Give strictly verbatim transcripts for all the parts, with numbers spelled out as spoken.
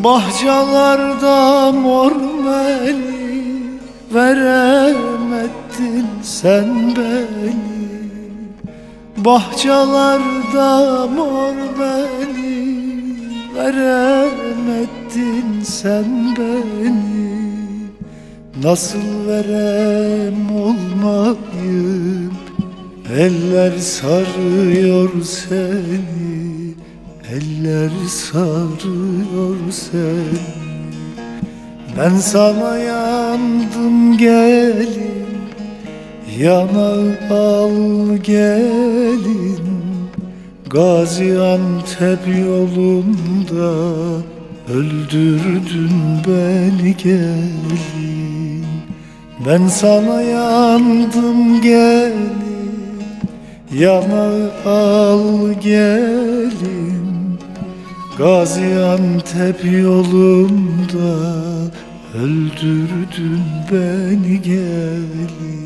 Bahçalarda mor meni veremedin sen beni. Bahçalarda mor beni veremedin sen beni. Nasıl verem olmayıp eller sarıyor seni, eller sarıyor seni. Ben sana yandım gelin, yanağı al gelin. Gaziantep yolunda öldürdün beni gelin. Ben sana yandım gelin, yanağı al gelin. Gaziantep yolunda öldürdün beni gelin.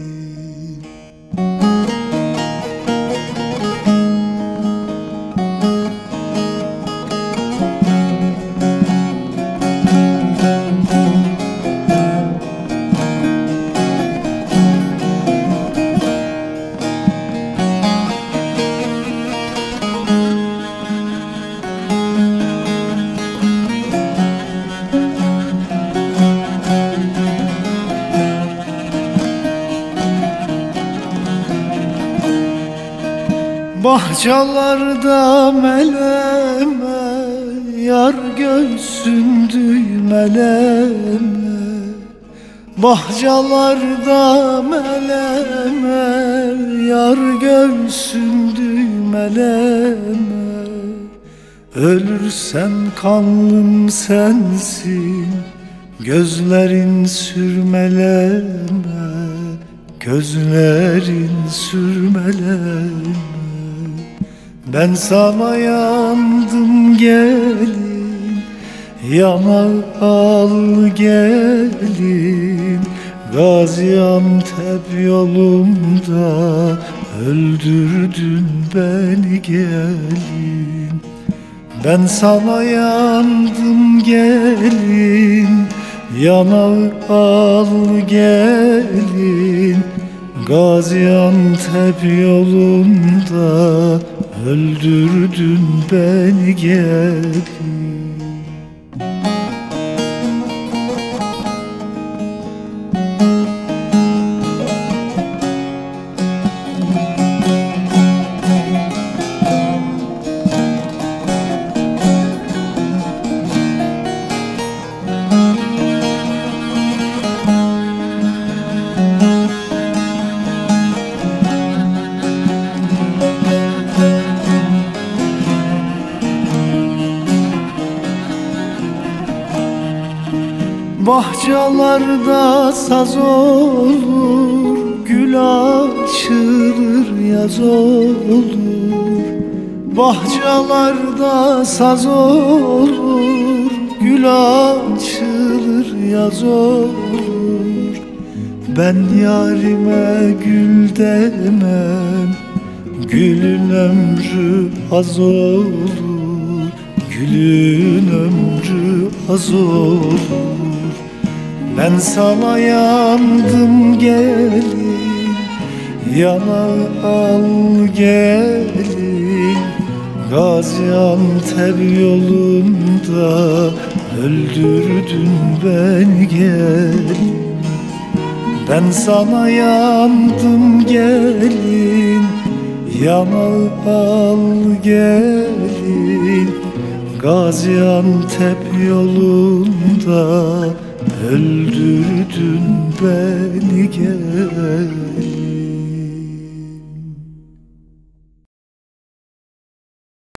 Bahçalarda meleme, yar göğsün düğmeleme. Bahçalarda meleme, yar göğsün düğmeleme. Ölürsem kanlım sensin, gözlerin sürmeleme, gözlerin sürmeleme. Ben sana yandım gelin, yanağı al gelin. Gaziantep yolunda öldürdün beni gelin. Ben sana yandım gelin, yanağı al gelin. Gaziantep yolunda öldürdün beni gelin. Bahçalarda saz olur, gül açılır yaz olur. Bahçalarda saz olur, gül açılır yaz olur. Ben yarime gül demem, gülün ömrü az olur, gülün ömrü az olur. Ben sana yandım gelin, yanağı al gelin. Gaziantep yolunda öldürdün beni gelin. Ben sana yandım gelin, yanağı al gelin. Gaziantep yolunda öldürdün beni gelin.